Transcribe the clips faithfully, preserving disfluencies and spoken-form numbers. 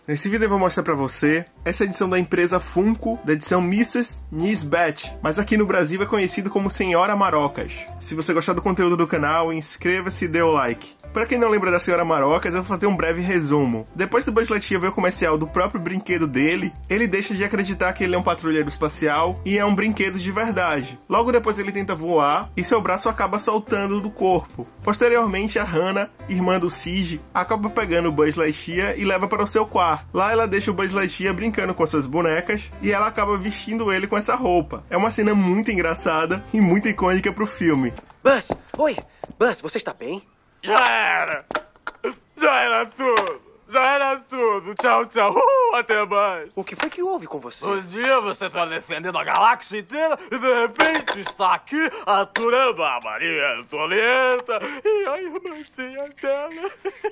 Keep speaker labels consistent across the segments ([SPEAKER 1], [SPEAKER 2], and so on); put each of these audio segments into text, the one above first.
[SPEAKER 1] Nesse vídeo eu vou mostrar pra você essa edição da empresa Funko, da edição missus Nisbet, mas aqui no Brasil é conhecido como Senhora Marocas. Se você gostar do conteúdo do canal, inscreva-se e dê o like. Pra quem não lembra da Senhora Marocas, eu vou fazer um breve resumo. Depois do Buzz Lightyear ver o comercial do próprio brinquedo dele, ele deixa de acreditar que ele é um patrulheiro espacial e é um brinquedo de verdade. Logo depois ele tenta voar e seu braço acaba soltando do corpo. Posteriormente, a Hannah, irmã do Siege, acaba pegando o Buzz Lightyear e leva para o seu quarto. Lá ela deixa o Buzz Lightyear brincando com suas bonecas e ela acaba vestindo ele com essa roupa. É uma cena muito engraçada e muito icônica pro filme.
[SPEAKER 2] Buzz! Oi! Buzz, você está bem?
[SPEAKER 3] Já era! Já era tudo! Já era tudo! Tchau, tchau! Uh, até mais!
[SPEAKER 2] O que foi que houve com você?
[SPEAKER 3] Um dia você tá defendendo a galáxia inteira e de repente está aqui aturando a Maria Antonieta e a irmãzinha dela.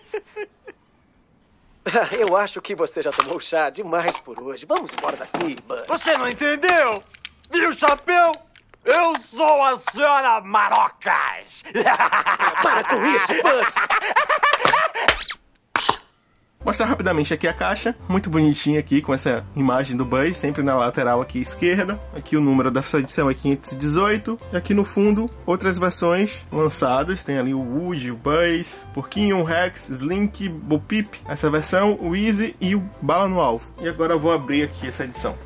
[SPEAKER 2] Eu acho que você já tomou chá demais por hoje. Vamos embora daqui, Buzz.
[SPEAKER 3] Você não entendeu? Viu, chapéu? Eu sou a Senhora Marocas!
[SPEAKER 2] Para com isso, Buzz!
[SPEAKER 1] Mostrar rapidamente aqui a caixa, muito bonitinha aqui, com essa imagem do Buzz, sempre na lateral aqui esquerda. Aqui o número dessa edição é quinhentos e dezoito. E aqui no fundo, outras versões lançadas. Tem ali o Woody, o Buzz, Porquinho, o Rex, Slink, Bo Peep. Essa versão, o Easy e o Bala no Alvo. E agora eu vou abrir aqui essa edição.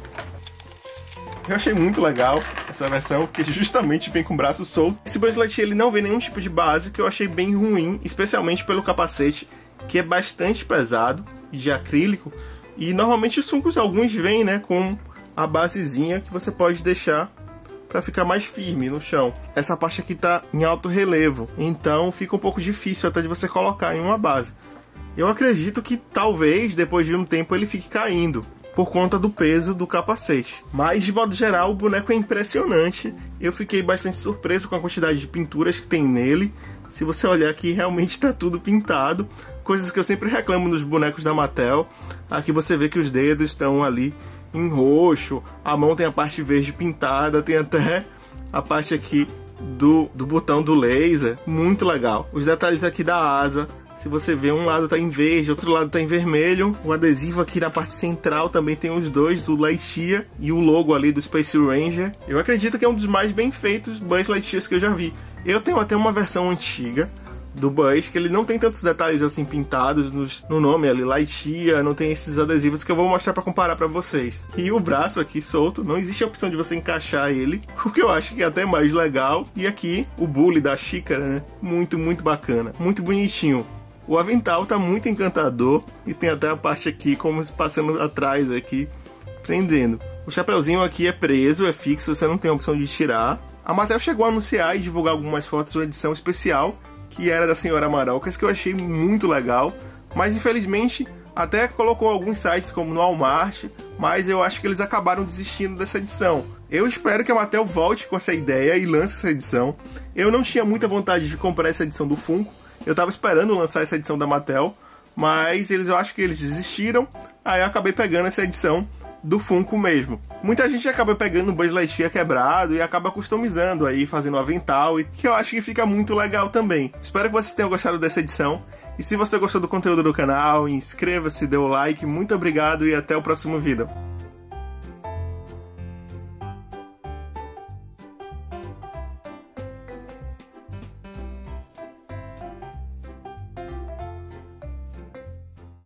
[SPEAKER 1] Eu achei muito legal essa versão, porque justamente vem com o braço solto. Esse Buzz Lightyear ele não vem nenhum tipo de base, que eu achei bem ruim, especialmente pelo capacete, que é bastante pesado, de acrílico. E normalmente os Funkos, alguns vêm, né, com a basezinha que você pode deixar para ficar mais firme no chão. Essa parte aqui tá em alto relevo, então fica um pouco difícil até de você colocar em uma base. Eu acredito que talvez, depois de um tempo, ele fique caindo por conta do peso do capacete. Mas, de modo geral, o boneco é impressionante. Eu fiquei bastante surpreso com a quantidade de pinturas que tem nele. Se você olhar aqui, realmente está tudo pintado. Coisas que eu sempre reclamo nos bonecos da Mattel. Aqui você vê que os dedos estão ali em roxo. A mão tem a parte verde pintada. Tem até a parte aqui do, do botão do laser. Muito legal. Os detalhes aqui da asa. Se você vê, um lado tá em verde, outro lado tá em vermelho. O adesivo aqui na parte central também tem os dois, do Lightyear e o logo ali do Space Ranger. Eu acredito que é um dos mais bem feitos Buzz Lightyears que eu já vi. Eu tenho até uma versão antiga do Buzz, que ele não tem tantos detalhes assim pintados nos, no nome ali, Lightyear, não tem esses adesivos que eu vou mostrar pra comparar pra vocês. E o braço aqui solto, não existe a opção de você encaixar ele, o que eu acho que é até mais legal. E aqui, o bule da xícara, né? Muito, muito bacana, muito bonitinho. O avental tá muito encantador e tem até a parte aqui como passando atrás aqui, prendendo. O chapeuzinho aqui é preso, é fixo, você não tem a opção de tirar. A Mattel chegou a anunciar e divulgar algumas fotos de uma edição especial, que era da Senhora Marocas, que eu achei muito legal, mas infelizmente até colocou alguns sites como no Walmart, mas eu acho que eles acabaram desistindo dessa edição. Eu espero que a Mattel volte com essa ideia e lance essa edição. Eu não tinha muita vontade de comprar essa edição do Funko. Eu tava esperando lançar essa edição da Mattel, mas eles, eu acho que eles desistiram, aí eu acabei pegando essa edição do Funko mesmo. Muita gente acaba pegando o Buzz Lightyear quebrado e acaba customizando aí, fazendo um avental, e que eu acho que fica muito legal também. Espero que vocês tenham gostado dessa edição, e se você gostou do conteúdo do canal, inscreva-se, dê o like, muito obrigado e até o próximo vídeo.